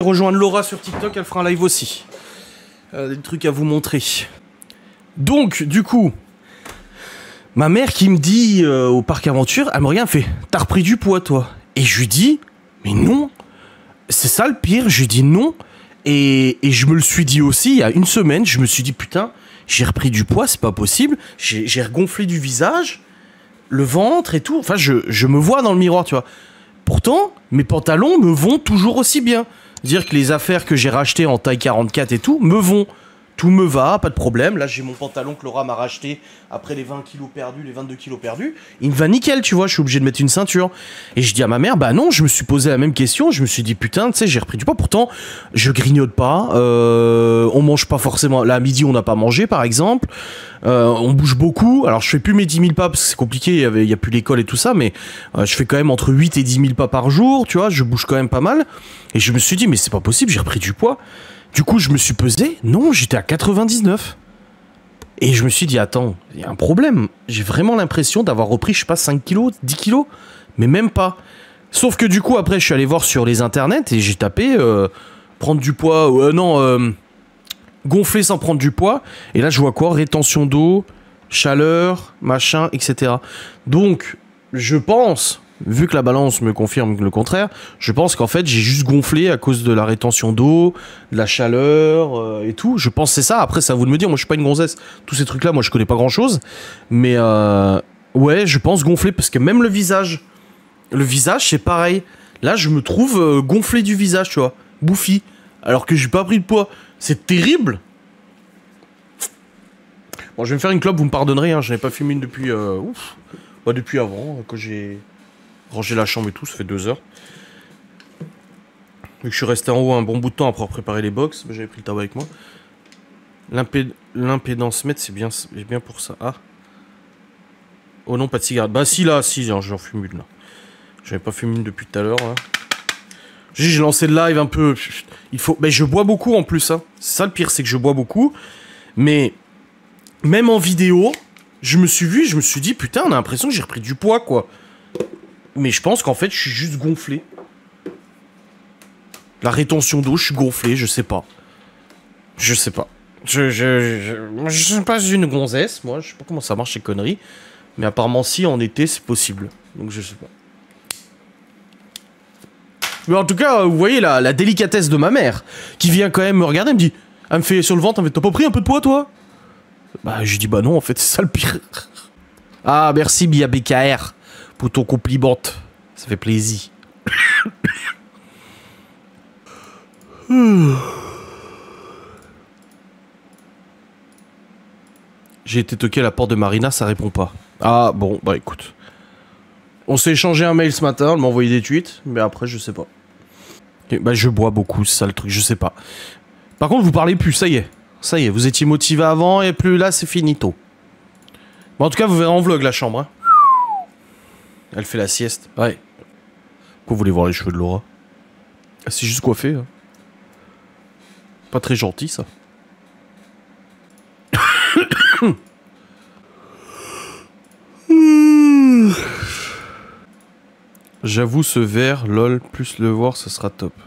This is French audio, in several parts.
rejoindre Laura sur TikTok, elle fera un live aussi. Des trucs à vous montrer. Donc, du coup, ma mère qui me dit au parc aventure, elle me regarde, elle fait « T'as repris du poids, toi ?» Et je lui dis « Mais non !» C'est ça le pire, je lui dis non. Et je me le suis dit aussi, il y a une semaine, je me suis dit « Putain, j'ai repris du poids, c'est pas possible. J'ai regonflé du visage, le ventre et tout. Enfin, je me vois dans le miroir, tu vois. Pourtant, mes pantalons me vont toujours aussi bien. Dire que les affaires que j'ai rachetées en taille 44 et tout, me vont. Tout me va, pas de problème. Là, j'ai mon pantalon que Laura m'a racheté après les 20 kilos perdus, les 22 kilos perdus. Il me va nickel, tu vois, je suis obligé de mettre une ceinture. Et je dis à ma mère, bah non, je me suis posé la même question. Je me suis dit, putain, tu sais, j'ai repris du poids. Pourtant, je grignote pas. On mange pas forcément. Là, à midi, on n'a pas mangé, par exemple. On bouge beaucoup. Alors, je fais plus mes 10 000 pas parce que c'est compliqué. Il y a plus l'école et tout ça. Mais je fais quand même entre 8 et 10 000 pas par jour. Tu vois, je bouge quand même pas mal. Et je me suis dit, mais c'est pas possible, j'ai repris du poids. Du coup, je me suis pesé. Non, j'étais à 99. Et je me suis dit, attends, il y a un problème. J'ai vraiment l'impression d'avoir repris, je sais pas, 5 kilos, 10 kilos. Mais même pas. Sauf que du coup, après, je suis allé voir sur les internets et j'ai tapé prendre du poids. Gonfler sans prendre du poids. Et là, je vois quoi? Rétention d'eau, chaleur, machin, etc. Donc, je pense, vu que la balance me confirme le contraire, je pense qu'en fait, j'ai juste gonflé à cause de la rétention d'eau, de la chaleur et tout. Je pense que c'est ça. Après, c'est à vous de me dire. Moi, je suis pas une gonzesse. Tous ces trucs-là, moi, je connais pas grand-chose. Mais ouais, je pense gonfler parce que même le visage, c'est pareil. Là, je me trouve gonflé du visage, tu vois, bouffi, alors que j'ai pas pris de poids. C'est terrible. Bon, je vais me faire une clope, vous me pardonnerez, hein, je n'ai pas fumé une depuis... Bah, depuis avant, quand j'ai rangé la chambre et tout, ça fait 2 heures. Vu que je suis resté en haut un bon bout de temps après préparer les box, bah, j'avais pris le tabac avec moi. L'impédance mètre, c'est bien pour ça. Ah. Oh non, pas de cigarette. Bah si, là, si, j'en fume une, là. J'avais pas fumé une depuis tout à l'heure, là. J'ai lancé le live un peu... Il faut... Mais je bois beaucoup, en plus, hein. C'est ça le pire, c'est que je bois beaucoup. Mais... Même en vidéo, je me suis vu, je me suis dit, putain, on a l'impression que j'ai repris du poids, quoi. Mais je pense qu'en fait, je suis juste gonflé. La rétention d'eau, je suis gonflé, je sais pas. Je sais pas. Je suis pas une gonzesse, moi, je sais pas comment ça marche ces conneries. Mais apparemment, si, en été, c'est possible. Donc, je sais pas. Mais en tout cas, vous voyez la délicatesse de ma mère, qui vient quand même me regarder, elle me dit, elle me fait sur le ventre, elle me fait, t'as pas pris un peu de poids, toi? Bah, je dis, bah non, en fait, c'est ça le pire. Ah, merci, Bia BKR, pour ton compliment. Ça fait plaisir. J'ai été toqué à la porte de Marina, ça répond pas. Ah, bon, bah écoute. On s'est échangé un mail ce matin, elle m'a envoyé des tweets, mais après, je sais pas. Okay, bah, je bois beaucoup, c'est ça le truc, je sais pas. Par contre, vous parlez plus, ça y est. Ça y est, vous étiez motivé avant et plus là, c'est finito. Bon, en tout cas, vous verrez en vlog la chambre. Hein. Elle fait la sieste. Ouais. Pourquoi vous voulez voir les cheveux de Laura? C'est juste coiffé. Hein. Pas très gentil, ça. J'avoue, ce verre, lol, plus le voir, ce sera top.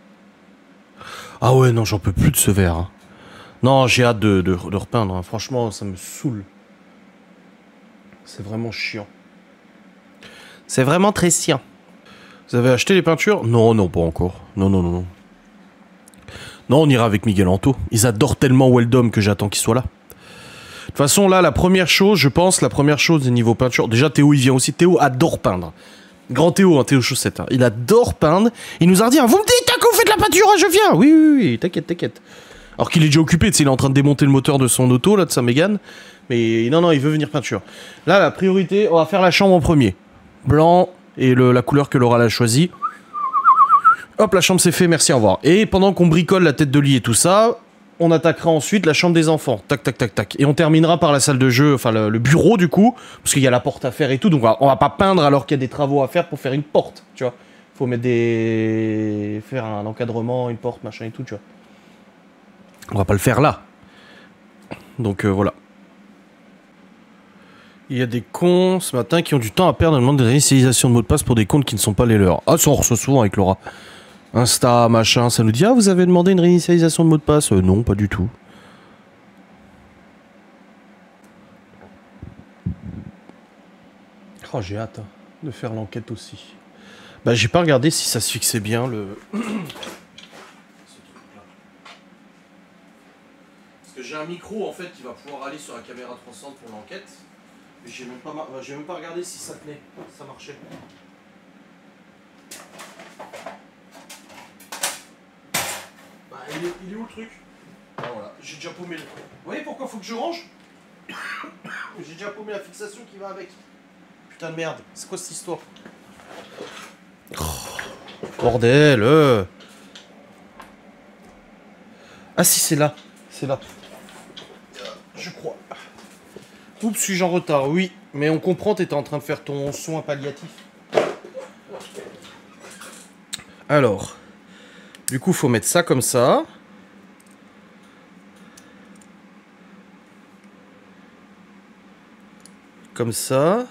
Ah ouais, non, j'en peux plus de ce verre. Hein. Non, j'ai hâte de repeindre. Hein. Franchement, ça me saoule. C'est vraiment chiant. C'est vraiment très chiant. Vous avez acheté les peintures? Non, non, pas encore. Non, non, non, non. Non, on ira avec Miguel Anto. Ils adorent tellement Weldom que j'attends qu'il soit là. De toute façon, là, la première chose, je pense, la première chose des niveaux peinture... Déjà, Théo, il vient aussi. Théo adore peindre. Grand Théo, hein, Théo Chaussette. Hein. Il adore peindre. Il nous a dit, vous me dites que vous faites de la peinture, je viens. Oui, oui, oui, t'inquiète, t'inquiète. Alors qu'il est déjà occupé, tu sais, il est en train de démonter le moteur de son auto, là, de sa Mégane. Mais non, non, il veut venir peinture. Là, la priorité, on va faire la chambre en premier. Blanc et la couleur que Laura a choisie. Hop, la chambre c'est fait, merci, au revoir. Et pendant qu'on bricole la tête de lit et tout ça, on attaquera ensuite la chambre des enfants. Tac, tac, tac, tac. Et on terminera par la salle de jeu, enfin le bureau du coup, parce qu'il y a la porte à faire et tout. Donc on va pas peindre alors qu'il y a des travaux à faire pour faire une porte, tu vois. Faut mettre faire un encadrement, une porte, machin et tout, tu vois. On va pas le faire là. Donc voilà. Il y a des cons ce matin qui ont du temps à perdre dans le monde de réinitialisation de mots de passe pour des comptes qui ne sont pas les leurs. Ah, ça on reçoit souvent avec Laura. Insta, machin, ça nous dit ah vous avez demandé une réinitialisation de mot de passe. Non, pas du tout. Oh j'ai hâte hein, de faire l'enquête aussi. Bah j'ai pas regardé si ça se fixait bien le... Parce que j'ai un micro en fait qui va pouvoir aller sur la caméra 360 pour l'enquête. Mais j'ai même pas regardé si ça tenait, si ça marchait. Bah il est où le truc? Ah voilà, j'ai déjà paumé le... Vous voyez pourquoi faut que je range? J'ai déjà paumé la fixation qui va avec. Putain de merde, c'est quoi cette histoire? Oh, bordel Ah si c'est là, c'est là. Je crois. Oups, suis-je en retard? Oui, mais on comprend, t'étais en train de faire ton soin palliatif. Alors, du coup, faut mettre ça comme ça. Comme ça.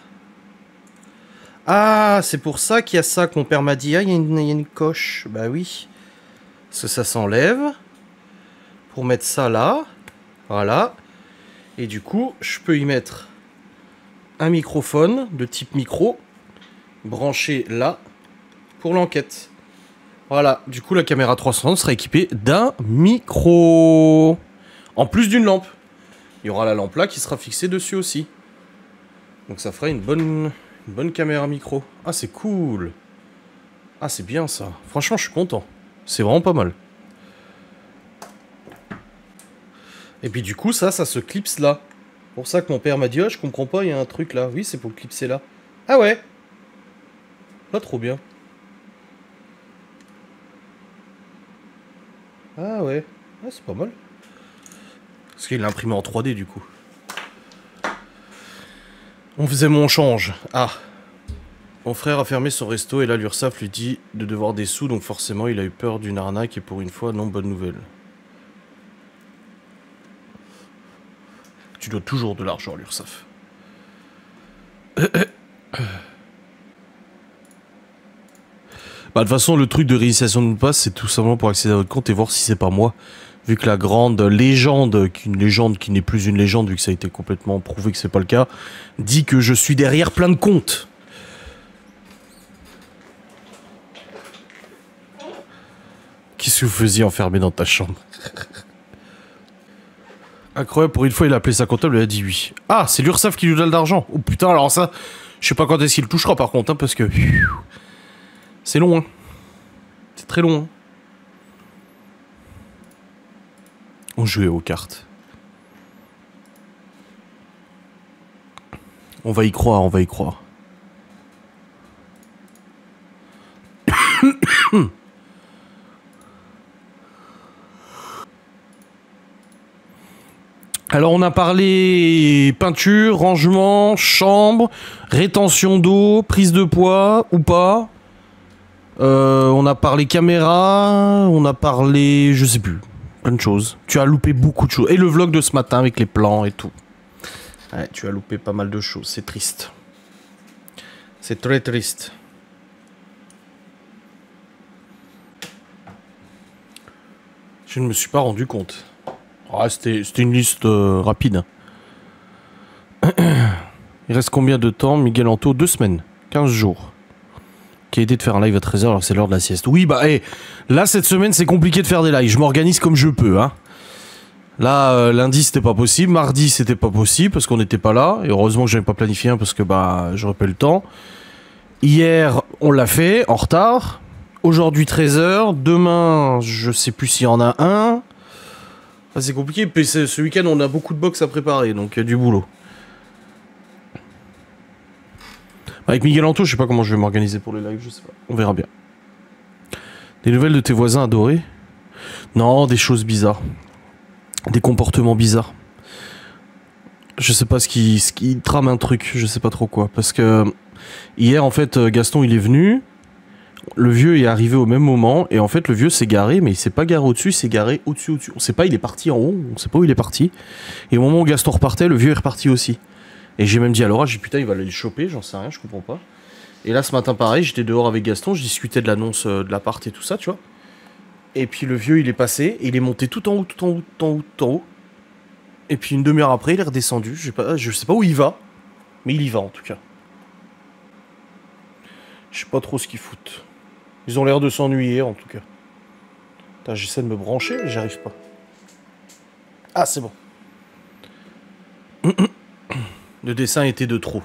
Ah, c'est pour ça qu'il y a ça que mon père m'a dit. Ah, il y a une coche. Bah oui. Parce que ça s'enlève. Pour mettre ça là. Voilà. Et du coup, je peux y mettre un microphone de type micro. Branché là. Pour l'enquête. Voilà. Du coup, la caméra 360 sera équipée d'un micro. En plus d'une lampe. Il y aura la lampe là qui sera fixée dessus aussi. Donc ça fera une bonne caméra micro. Ah, c'est cool. Ah, c'est bien ça. Franchement, je suis content. C'est vraiment pas mal. Et puis du coup, ça se clipse là. Pour ça que mon père m'a dit, oh, je comprends pas, il y a un truc là. Oui, c'est pour le clipser là. Ah ouais. Pas trop bien. Ah ouais. Ah, c'est pas mal. Parce qu'il l'a imprimé en 3D du coup. On faisait mon change. Ah. Mon frère a fermé son resto et là l'URSSAF lui dit de devoir des sous, donc forcément il a eu peur d'une arnaque et pour une fois, non, bonne nouvelle. Tu dois toujours de l'argent à l'URSSAF. Bah de toute façon le truc de réinitialisation de mot de passe c'est tout simplement pour accéder à votre compte et voir si c'est pas moi. Vu que la grande légende, une légende qui n'est plus une légende vu que ça a été complètement prouvé que c'est pas le cas, dit que je suis derrière plein de comptes. Qu'est-ce que vous faisiez enfermé dans ta chambre? Incroyable, pour une fois il a appelé sa comptable et il a dit oui. Ah, c'est l'URSSAF qui lui donne de l'argent. Oh putain, alors ça, je sais pas quand est-ce qu'il le touchera par contre, hein, parce que... C'est long, hein. C'est très long, hein. On jouait aux cartes. On va y croire, on va y croire. Alors on a parlé peinture, rangement, chambre, rétention d'eau, prise de poids ou pas. On a parlé caméra, on a parlé... je sais plus. Plein de choses. Tu as loupé beaucoup de choses. Et le vlog de ce matin avec les plans et tout. Ouais, tu as loupé pas mal de choses. C'est triste. C'est très triste. Je ne me suis pas rendu compte. Ah, c'était une liste rapide. Il reste combien de temps, Miguel Anto? 2 semaines. 15 jours. Qui a aidé de faire un live à 13h alors que c'est l'heure de la sieste. Oui, bah, hey, là, cette semaine, c'est compliqué de faire des lives. Je m'organise comme je peux, hein. Là, lundi, c'était pas possible. Mardi, c'était pas possible parce qu'on n'était pas là. Et heureusement que j'avais pas planifié un parce que, bah, j'aurais pas eu le temps. Hier, on l'a fait, en retard. Aujourd'hui, 13h. Demain, je sais plus s'il y en a un. Enfin, c'est compliqué. Puis ce week-end, on a beaucoup de box à préparer, donc du boulot. Avec Miguel Anto, je sais pas comment je vais m'organiser pour les lives, je sais pas. On verra bien. Des nouvelles de tes voisins adorés? Non, des choses bizarres. Des comportements bizarres. Je sais pas ce qui trame un truc, je sais pas trop quoi. Parce que hier, en fait, Gaston, il est venu. Le vieux est arrivé au même moment. Et en fait, le vieux s'est garé, mais il s'est pas garé au-dessus, il s'est garé au-dessus. On sait pas, il est parti en haut, on sait pas où il est parti. Et au moment où Gaston repartait, le vieux est reparti aussi. Et j'ai même dit à Laura, j'ai dit putain, il va aller le choper, j'en sais rien, je comprends pas. Et là, ce matin, pareil, j'étais dehors avec Gaston, je discutais de l'annonce de l'appart et tout ça, tu vois. Et puis le vieux, il est passé, et il est monté tout en haut, tout en haut, tout en haut, tout en haut. Et puis une demi-heure après, il est redescendu. Je sais pas où il va, mais il y va en tout cas. Je sais pas trop ce qu'ils foutent. Ils ont l'air de s'ennuyer en tout cas. J'essaie de me brancher, mais j'arrive pas. Ah, c'est bon. Le dessin était de trop.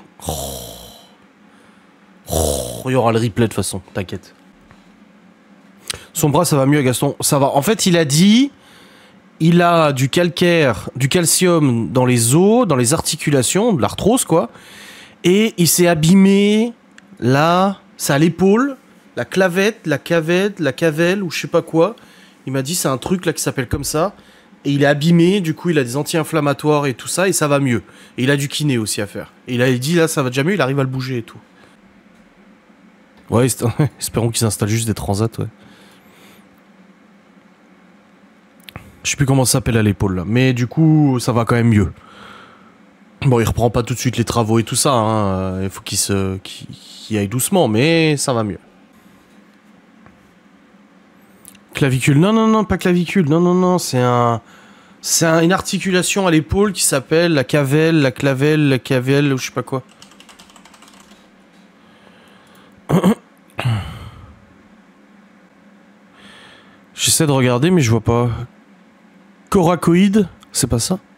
Il y aura le replay de toute façon, t'inquiète. Son bras, ça va mieux, Gaston. Ça va. En fait, il a dit... Il a du calcaire, du calcium dans les os, dans les articulations, de l'arthrose, quoi. Et il s'est abîmé, là, c'est à l'épaule, la clavette, la cavelle, ou je sais pas quoi. Il m'a dit, c'est un truc, là, qui s'appelle comme ça. Et il est abîmé, du coup, il a des anti-inflammatoires et tout ça, et ça va mieux. Et il a du kiné aussi à faire. Et il a dit, là, ça va déjà mieux, il arrive à le bouger et tout. Ouais, espérons qu'ils installent juste des transats, ouais. Je sais plus comment ça s'appelle à l'épaule là, mais du coup ça va quand même mieux. Bon, il reprend pas tout de suite les travaux et tout ça, hein. Il faut qu'il aille doucement, mais ça va mieux. Clavicule, non, pas clavicule, non, c'est une articulation à l'épaule qui s'appelle la cavelle, la cavelle, ou je sais pas quoi. J'essaie de regarder, mais je vois pas. Coracoïde, c'est pas ça?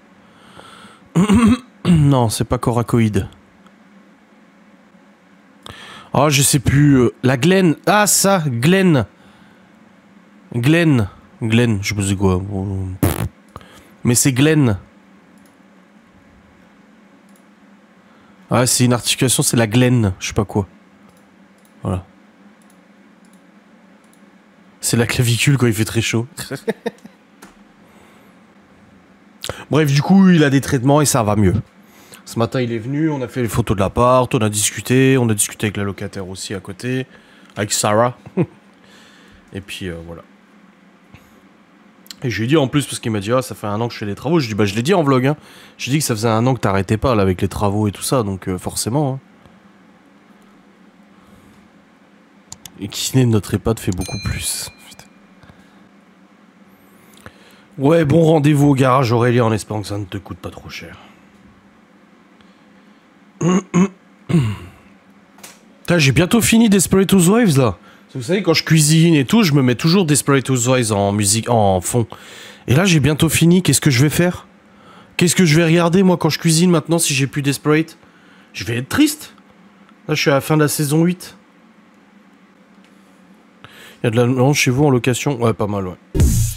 Non, c'est pas coracoïde. Oh, je sais plus. La Glen. Ah, ça, Glen. Glen, je sais pas c'est quoi. Mais c'est Glen. Ah, c'est une articulation, c'est la Glen, je sais pas quoi. Voilà. C'est la clavicule quand il fait très chaud. Bref, du coup, il a des traitements et ça va mieux. Ce matin, il est venu, on a fait les photos de l'appart, on a discuté avec la locataire aussi à côté, avec Sarah. Et puis, voilà. Et je lui ai dit en plus, parce qu'il m'a dit, ah, ça fait 1 an que je fais des travaux. Je lui ai dit, bah, je l'ai dit en vlog, hein. J'ai dit que ça faisait 1 an que t'arrêtais pas, là, avec les travaux et tout ça, donc forcément, hein. Et kiné de notre EHPAD fait beaucoup plus. Putain. Ouais, bon rendez-vous au garage Aurélien en espérant que ça ne te coûte pas trop cher. J'ai bientôt fini Desperate Housewives là. Vous savez, quand je cuisine et tout, je me mets toujours Desperate Housewives en musique, en fond. Et là, j'ai bientôt fini. Qu'est-ce que je vais faire? Qu'est-ce que je vais regarder moi quand je cuisine maintenant si j'ai plus Desperate? Je vais être triste. Là, je suis à la fin de la saison 8. Il y a de la lounge chez vous en location? Ouais, pas mal, ouais.